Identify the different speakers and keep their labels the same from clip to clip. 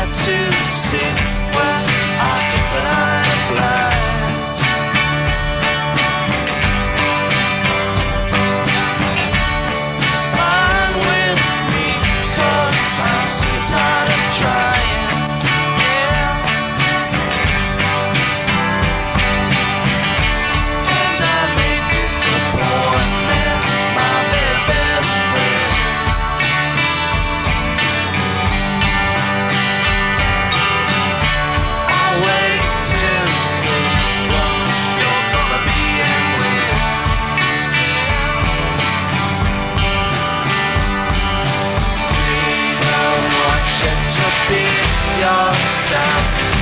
Speaker 1: to see, well, I guess that I'm blind. It's fine with me, 'cause I'm sick and tired of trying. And I may disappoint my very best friend. I'll wait to see what you're gonna be and when. We don't want you to be yourself.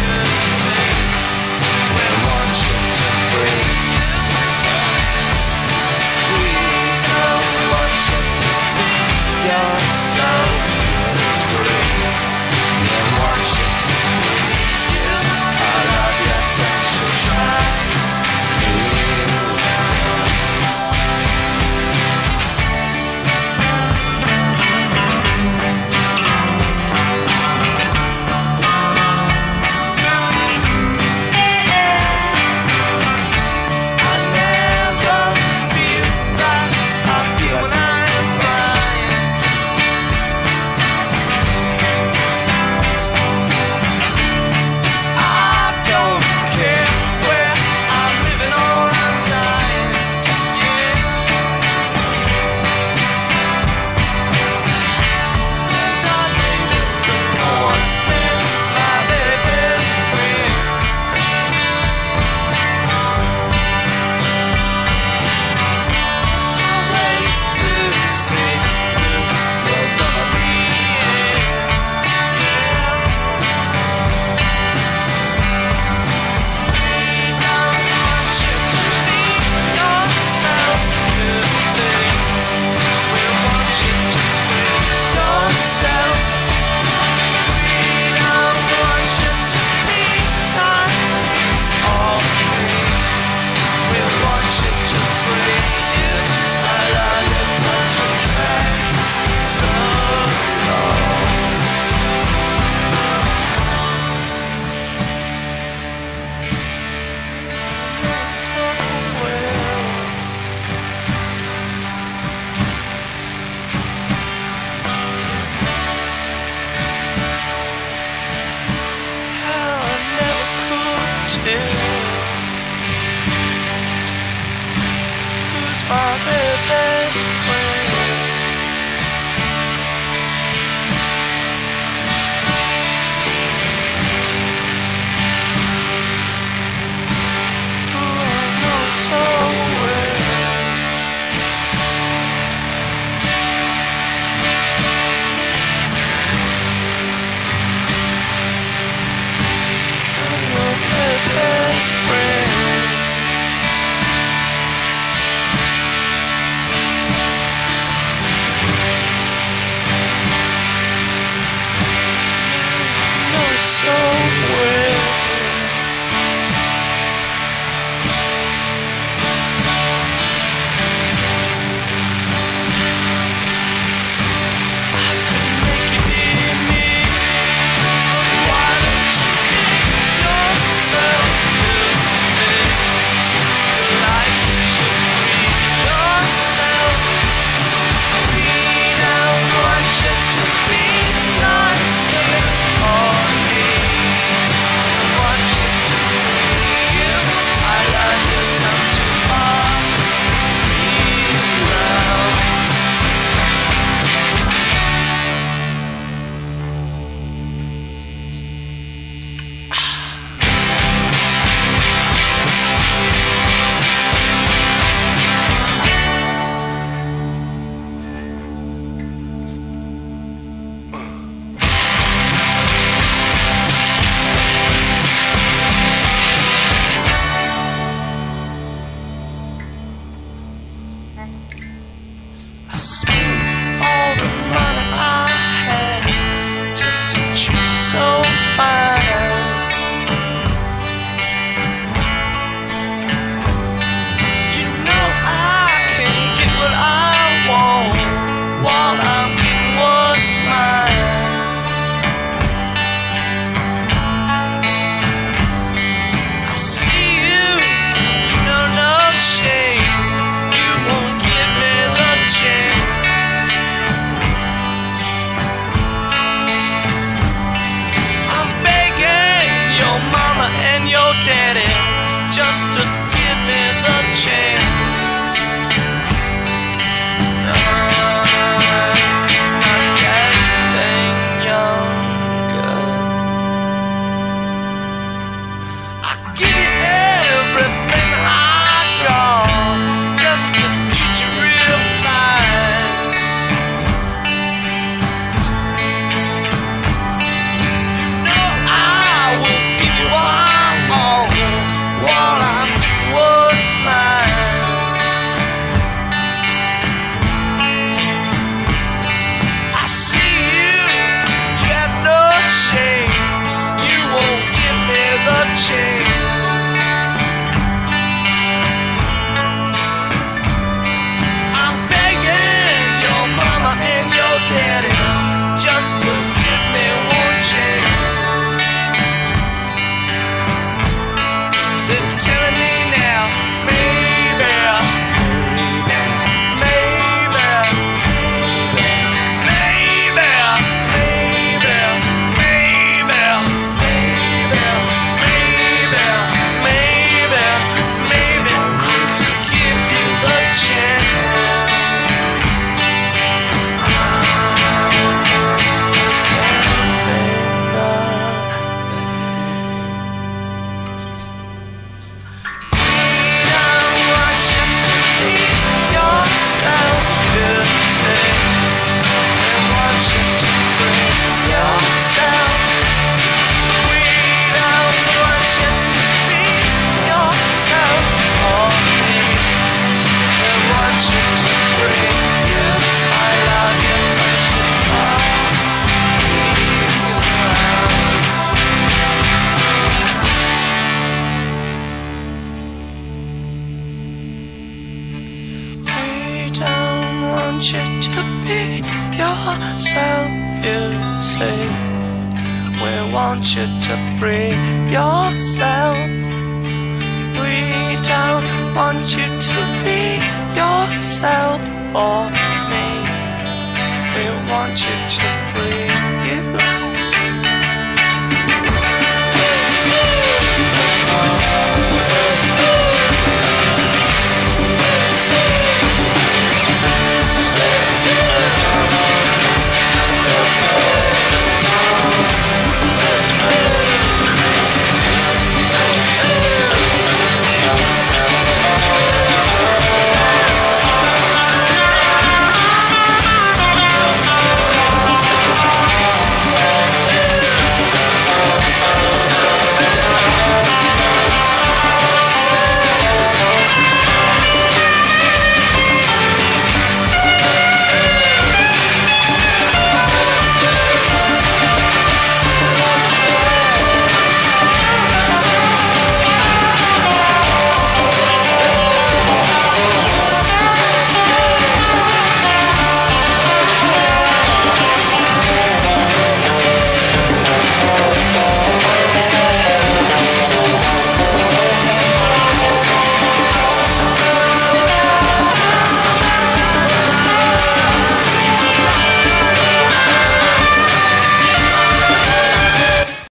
Speaker 1: We want you to free yourself. We don't want you to see yourself as free. We want you to free you. I love you, don't you try. I never feel like I feel when I am crying. I don't care where I'm living or I'm dying. Yeah. And I may disappoint my very best friend. I'll wait to see who you're gonna be in. We don't want you to be yourself, you see. We want you to be yourself. We don't want you to be like all me. We want you to free you. I love you, but you drag so long. So well. How I never could tell who's my very best friend. Who I know so well. I'm your very best friend. daddy just to give me the chance. Want you to be yourself, you say. We want you to free yourself. We don't want you to be yourself or